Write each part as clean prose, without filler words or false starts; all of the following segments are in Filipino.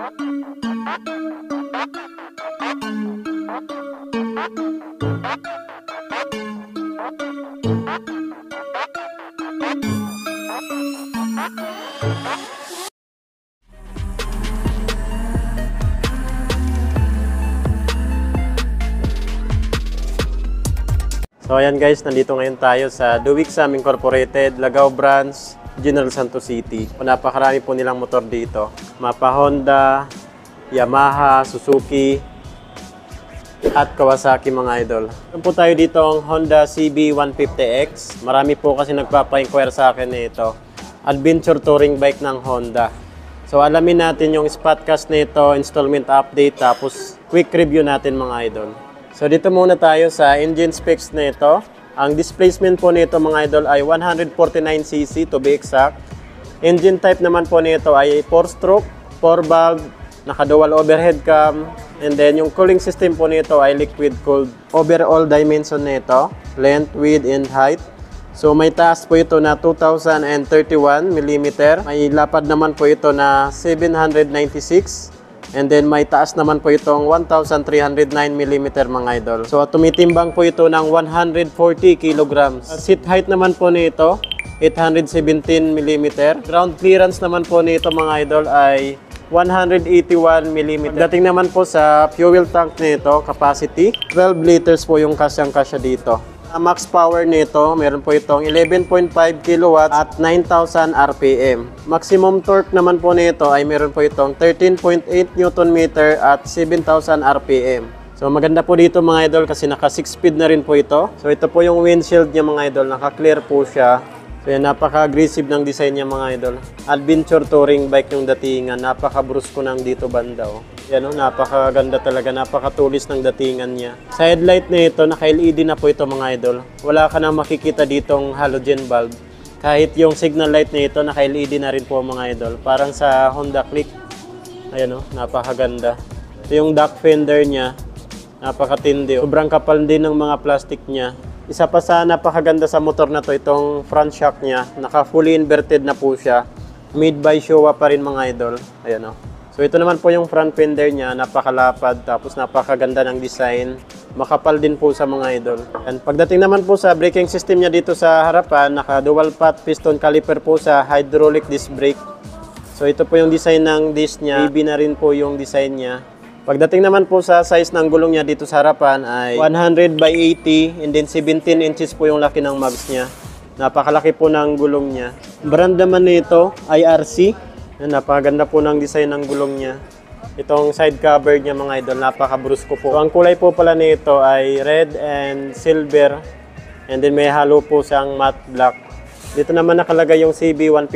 So ayan guys, nandito ngayon tayo sa Duwixam Incorporated, Lagao Branch, General Santos City. Napakarami po nilang motor dito. Mapa Honda, Yamaha, Suzuki, at Kawasaki mga idol. Meron po tayo dito ang Honda CB150X. Marami po kasi nagpapa-inquire sa akin nito. Adventure touring bike ng Honda. So alamin natin yung spotcast nito, installment update, tapos quick review natin mga idol. So dito muna tayo sa engine specs nito. Ang displacement po nito mga idol ay 149cc to be exact. Engine type naman po nito ay 4-stroke, 4-valve, naka-dual overhead cam, and then yung cooling system po nito ay liquid cooled. Overall dimension nito, length, width, and height. So may taas po ito na 2031 mm. May lapad naman po ito na 796. And then may taas naman po itong 1,309 mm mga idol. So tumitimbang po ito ng 140 kg. Seat height naman po nito 817 mm. Ground clearance naman po nito mga idol ay 181 mm. Dating naman po sa fuel tank nito, capacity 12 liters po yung kasyang-kasya dito. Max power nito, meron po itong 11.5 kW at 9,000 RPM. Maximum torque naman po nito ay meron po itong 13.8 Nm at 7,000 RPM. So maganda po dito mga idol kasi naka 6 speed na rin po ito. So ito po yung windshield niya mga idol, naka-clear po siya. So yan, napaka-aggressive ng design niya mga idol. Adventure touring bike yung datingan, napaka-brusko ng dito banda oh. Yan oh, napakaganda talaga, napakatulis ng datingan niya. Sa headlight na ito, naka-LED na po ito mga idol. Wala ka na makikita ditong halogen bulb. Kahit yung signal light na ito, naka-LED na rin po mga idol. Parang sa Honda Click. Ayan oh, napakaganda. Ito yung duck fender niya, napakatindi. Sobrang kapal din ng mga plastic niya. Isa pa sa napakaganda sa motor na to, itong front shock niya. Naka fully inverted na po siya. Made by Showa pa rin mga idol. Ayan o. So ito naman po yung front fender niya. Napakalapad, tapos napakaganda ng design. Makapal din po sa mga idol. And pagdating naman po sa braking system niya dito sa harapan, naka dual path piston caliper po sa hydraulic disc brake. So ito po yung design ng disc niya. BB na rin po yung design niya. Pagdating naman po sa size ng gulong niya dito sa harapan ay 100 by 80 and then 17 inches po yung laki ng mags niya. Napakalaki po ng gulong niya. Brand naman nito ay RC. Napakaganda po ng design ng gulong niya. Itong side cover niya mga idol, napaka-brusko po. So, ang kulay po pala nito ay red and silver and then may halo po siyang matte black. Dito naman nakalagay yung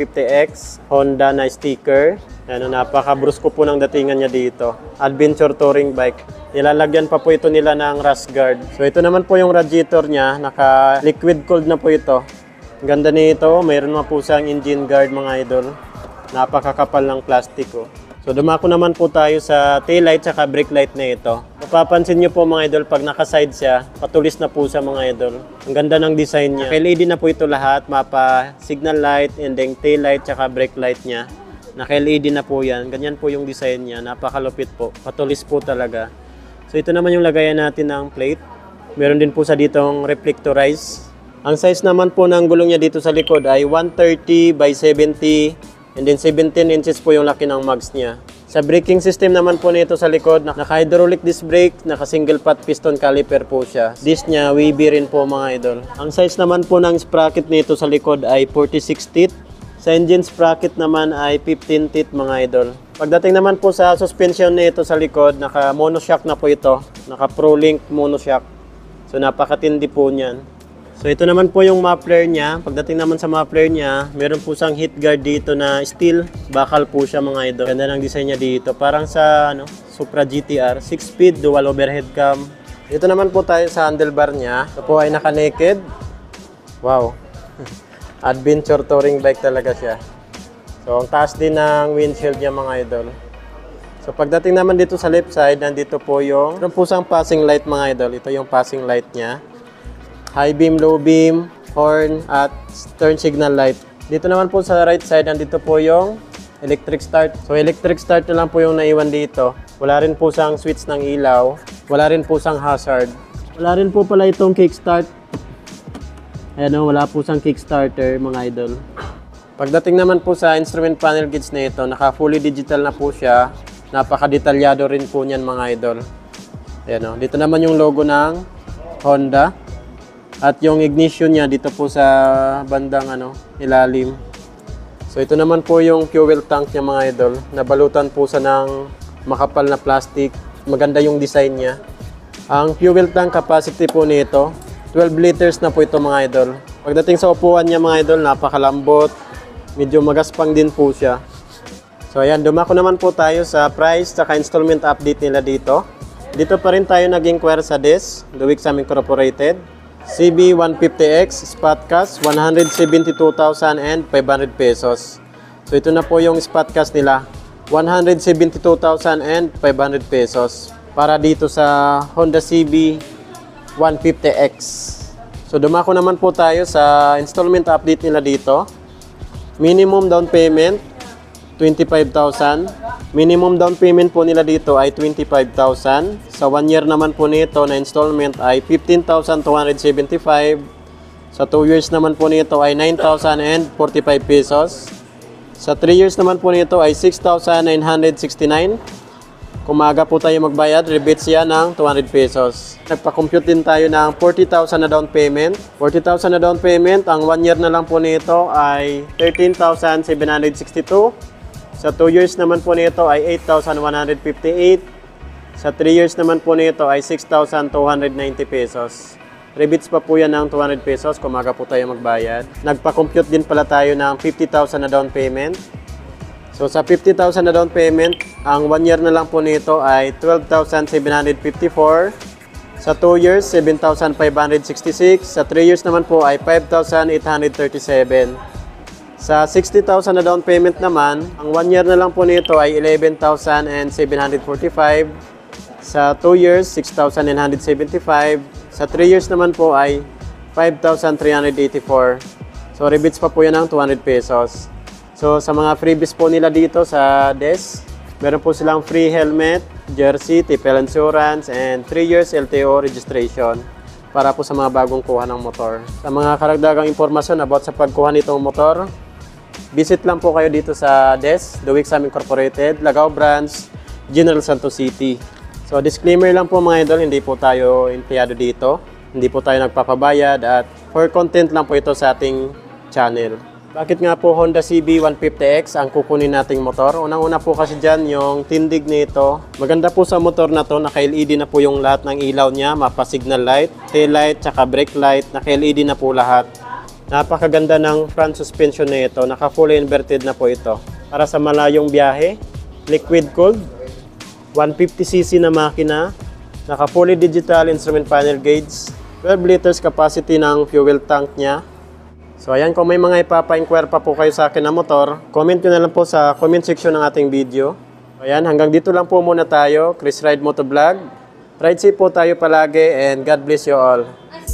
CB150X Honda na sticker. Ano, napaka-brusko po ng datingan niya dito. Adventure touring bike. Nilalagyan pa po ito nila ng rust guard. So ito naman po yung radiator niya. Naka-liquid cooled na po ito. Ganda nito. Mayroon na po siyang engine guard mga idol. Napakakapal ng plastiko. So dumako naman po tayo sa taillight at brake light na ito. Mapapansin nyo po mga idol, pag naka-side siya, patulis na po sa mga idol. Ang ganda ng design niya. LED na po ito lahat. Mapa signal light and then taillight at brake light niya. Naka-LED na po yan. Ganyan po yung design niya. Napakalupit po. Patulis po talaga. So ito naman yung lagayan natin ng plate. Meron din po sa ditong reflectorize. Ang size naman po ng gulong niya dito sa likod ay 130 by 70 and then 17 inches po yung laki ng mags niya. Sa braking system naman po nito sa likod, naka-hydraulic disc brake, naka-single path piston caliper po siya. Disc niya, wavy rin po mga idol. Ang size naman po ng sprocket nito sa likod ay 46 teeth. Sa engine sprocket naman ay 15 teeth mga idol. Pagdating naman po sa suspension nito sa likod, naka monoshock na po ito. Naka ProLink monoshock. So napakatindi po niyan. So ito naman po yung muffler niya. Pagdating naman sa muffler niya, meron po siyang heat guard dito na steel. Bakal po siya mga idol. Ganda ng design niya dito. Parang sa Supra GTR. 6-speed, dual overhead cam. Dito naman po tayo sa handlebar niya. Ito po ay naka-naked. Wow. Adventure touring bike talaga siya. So, ang taas din ng windshield niya mga idol. So, pagdating naman dito sa left side, nandito po yung meron po siyang passing light mga idol. Ito yung passing light niya. High beam, low beam, horn, at turn signal light. Dito naman po sa right side, nandito po yung electric start. So electric start na lang po yung naiwan dito. Wala rin po siyang switch ng ilaw. Wala rin po siyang hazard. Wala rin po pala itong kickstart. Ayan o, wala po siyang kickstarter mga idol. Pagdating naman po sa instrument panel gauge na ito, naka fully digital na po siya. Napakadetalyado rin po niyan mga idol. Ayan o, dito naman yung logo ng Honda. At yung ignition niya dito po sa bandang ilalim. So ito naman po yung fuel tank niya mga idol. Nabalutan po sa ng makapal na plastic. Maganda yung design niya. Ang fuel tank capacity po nito, 12 liters na po ito mga idol. Pagdating sa upuan niya mga idol, napakalambot. Medyo magaspang din po siya. So ayan, dumako naman po tayo sa price at installment update nila dito. Dito pa rin tayo nag-inquire sa DES, Duwixam Incorporated. CB150X spot cash 172,500 pesos. So ito na po yung spot cash nila, 172,500 pesos para dito sa Honda CB150X. So dumako naman po tayo sa installment update nila dito. Minimum down payment 25,000. Minimum down payment po nila dito ay 25,000. Sa 1 year naman po nito na installment ay 15,275. Sa 2 years naman po nito ay 9,045 pesos. Sa 3 years naman po nito ay 6,969. Kung maaga po tayo magbayad, rebate siya ng 200 pesos. Nagpa-compute din tayo ng 40,000 na down payment. 40,000 na down payment, ang 1 year na lang po nito ay 13,762. Sa 2 years naman po nito ay 8,158. Sa 3 years naman po nito ay 6,290 pesos. Rebates pa po yan ng 200 pesos kung maaga po tayo magbayad. Nagpa-compute din pala tayo ng 50,000 na down payment. So sa 50,000 na down payment, ang 1 year na lang po nito ay 12,754. Sa 2 years, 7,566. Sa 3 years naman po ay 5,837. Sa 60,000 na down payment naman, ang 1 year na lang po nito ay 11,745. Sa 2 years, 6,975. Sa 3 years naman po ay 5,384. So rebates pa po yan ng 200 pesos. So sa mga freebies po nila dito sa DES, meron po silang free helmet, jersey, TPL insurance, and 3 years LTO registration para po sa mga bagong kuha ng motor. Sa mga karagdagang impormasyon about sa pagkuha nitong motor, visit lang po kayo dito sa DES, Duwixam Incorporated, Lagao Branch, General Santos City. So disclaimer lang po mga idol, hindi po tayo empleyado dito, hindi po tayo nagpapabayad at for content lang po ito sa ating channel. Bakit nga po Honda CB150X ang kukunin nating motor? Unang-una po kasi dyan yung tindig nito. Maganda po sa motor na to, naka-LED na po yung lahat ng ilaw niya, mapa-signal light, tail light, tsaka brake light, naka-LED na po lahat. Napakaganda ng front suspension na ito, naka-fully inverted na po ito. Para sa malayong biyahe, liquid cooled, 150cc na makina, naka-fully digital instrument panel gauge, 12 liters capacity ng fuel tank niya. So ayan, kung may mga ipapa-inquire pa po kayo sa akin na motor, comment nyo na lang po sa comment section ng ating video. So ayan, hanggang dito lang po muna tayo. Chris Ride Motovlog. Ride safe po tayo palagi and God bless you all.